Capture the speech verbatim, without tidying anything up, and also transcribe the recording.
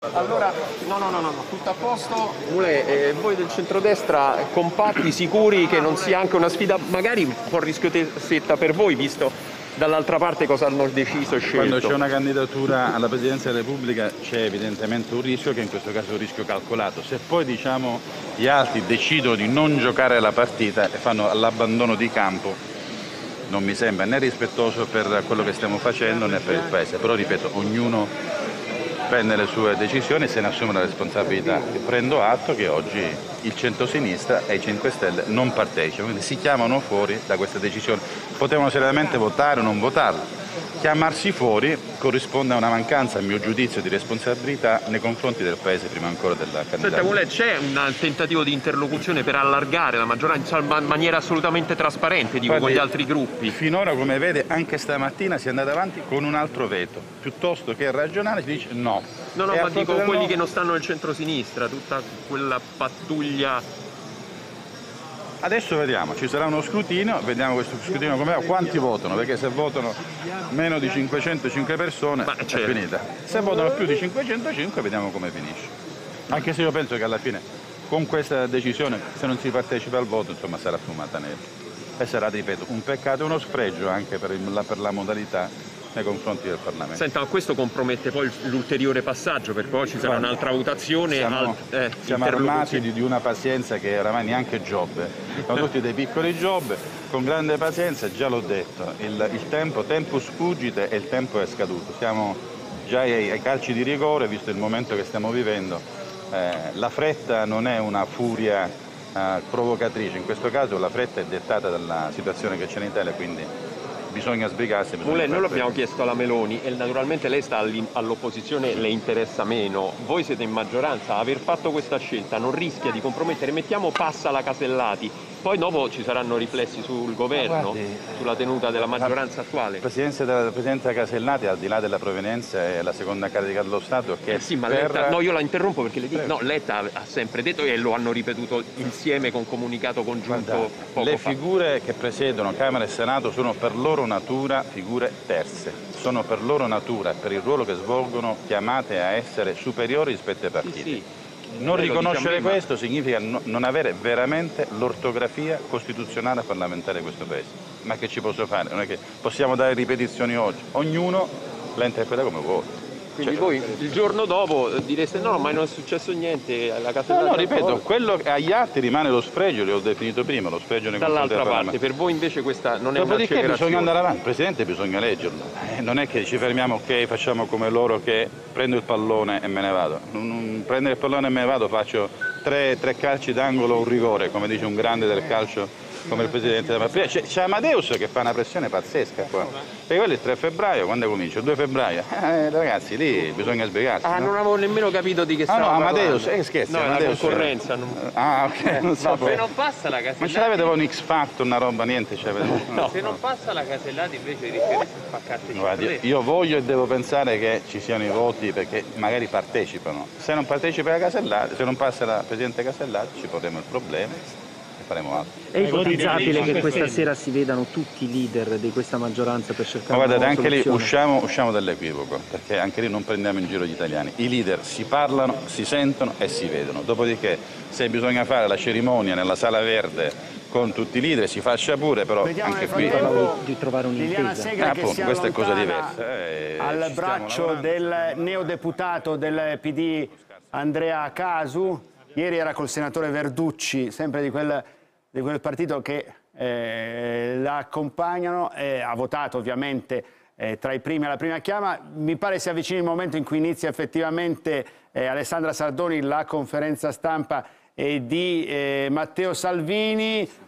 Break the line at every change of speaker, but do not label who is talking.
Allora, no, no, no, no, no, tutto a posto. Mulè, eh, voi del centrodestra compatti, sicuri che non sia anche una sfida, magari un po' rischiosetta per voi, visto dall'altra parte cosa hanno deciso e scelto?
Quando c'è una candidatura alla Presidenza della Repubblica c'è evidentemente un rischio, che in questo caso è un rischio calcolato. Se poi diciamo gli altri decidono di non giocare la partita e fanno l'abbandono di campo, non mi sembra né rispettoso per quello che stiamo facendo né per il Paese. Però ripeto, ognuno prende le sue decisioni e se ne assume la responsabilità. E prendo atto che oggi il centrosinistra e i cinque Stelle non partecipano, quindi si chiamano fuori da questa decisione. Potevano seriamente votare o non votarla. Chiamarsi fuori corrisponde a una mancanza, a mio giudizio, di responsabilità nei confronti del Paese prima ancora della candidatura.
Senta, Mulè, c'è un tentativo di interlocuzione per allargare la maggioranza in maniera assolutamente trasparente, dico,
Guardi,
con gli altri gruppi?
Finora, come vede, anche stamattina si è andata avanti con un altro veto. Piuttosto che ragionare si dice no.
No, no,
e
ma dico quelli
no...
che non stanno nel centrosinistra, tutta quella pattuglia.
Adesso vediamo, ci sarà uno scrutinio, vediamo questo scrutinio come va, quanti votano, perché se votano meno di cinquecentocinque persone
Ma
è
certo.
finita. Se votano più di cinquecentocinque vediamo come finisce. Anche se io penso che alla fine con questa decisione, se non si partecipa al voto, insomma sarà fumata nera. E sarà, ripeto, un peccato e uno spregio anche per la, per la modalità nei confronti del Parlamento.
Senta, ma questo compromette poi l'ulteriore passaggio, perché poi ci sarà un'altra votazione.
Siamo,
al, eh,
siamo armati di, di una pazienza che oramai neanche Giobbe, sono tutti dei piccoli Giobbe, con grande pazienza, già l'ho detto, il, il tempo, tempus fugite e il tempo è scaduto, siamo già ai, ai calci di rigore, visto il momento che stiamo vivendo. Eh, la fretta non è una furia eh, provocatrice, in questo caso la fretta è dettata dalla situazione che c'è in Italia, quindi bisogna sbrigarsi.
Mulè, noi l'abbiamo chiesto alla Meloni e naturalmente lei sta all'opposizione, le interessa meno. Voi siete in maggioranza, aver fatto questa scelta non rischia di compromettere? Mettiamo passa la Casellati, poi dopo ci saranno riflessi sul governo, guardi, sulla tenuta della maggioranza attuale.
Il Presidente della Presidente Casellati, al di là della provenienza, è la seconda carica dello Stato che
eh sì, ma
per...
Letta, no, io la interrompo perché le dico, no, Letta ha sempre detto e lo hanno ripetuto insieme con comunicato congiunto. Guarda, poco
le
fa.
figure che presiedono Camera e Senato sono per loro natura figure terze, sono per loro natura e per il ruolo che svolgono chiamate a essere superiori rispetto ai partiti. Sì, sì. Non riconoscere questo significa no, non avere veramente l'ortografia costituzionale parlamentare di questo Paese. Ma che ci posso fare? Non è che possiamo dare ripetizioni oggi, ognuno la interpreta come vuole.
Quindi
cioè,
voi il giorno dopo direste no, ma non è successo niente, la Casellati...
No, no, ripeto, quello che agli atti rimane lo spregio, li ho definito prima, lo spregio nei confronti
dall'altra parte, per voi invece questa non è una
Dopodiché bisogna andare avanti, Presidente, bisogna leggerlo. Eh, non è che ci fermiamo, ok, facciamo come loro che prendo il pallone e me ne vado. Non, non prendere il pallone e me ne vado, faccio tre, tre calci d'angolo, un rigore, come dice un grande del calcio come il Presidente della Repubblica. C'è Amadeus che fa una pressione pazzesca qua. E quello il tre febbraio, quando comincia? Il due febbraio. Eh, ragazzi, lì bisogna sbrigarsi.
Ah,
no?
non avevo nemmeno capito di che stava
Ah no,
parlando.
Amadeus, eh scherzi,
no,
Amadeus.
è la concorrenza. Non...
Ah, ok, non so.
Se non passa la Casellati...
Ma ce l'avete un X Factor, una roba, niente? Cioè,
no.
Se non passa la Casellati invece rischierete di spaccarti il
Guardi, io voglio e devo pensare che ci siano i voti perché magari partecipano. Se non partecipa la Casellati, se non passa la Presidente Casellati, ci porremo il problema. Faremo altro.
È ipotizzabile che questa sera si vedano tutti i leader di questa maggioranza per cercare
Ma
una
guardate,
nuova
anche
soluzione?
lì usciamo, usciamo dall'equivoco, perché anche lì non prendiamo in giro gli italiani. I leader si parlano, si sentono e si vedono. Dopodiché, se bisogna fare la cerimonia nella sala verde con tutti i leader, si faccia pure, però
Vediamo
anche
nel
qui...
di trovare un'intesa.
Eh, appunto, questa è cosa diversa. Eh,
al braccio del neodeputato del P D Andrea Casu. Ieri era col senatore Verducci, sempre di quel, di quel partito che eh, la accompagnano, eh, ha votato ovviamente eh, tra i primi alla prima chiama. Mi pare si avvicini il momento in cui inizia effettivamente eh, Alessandra Sardoni la conferenza stampa eh, di eh, Matteo Salvini.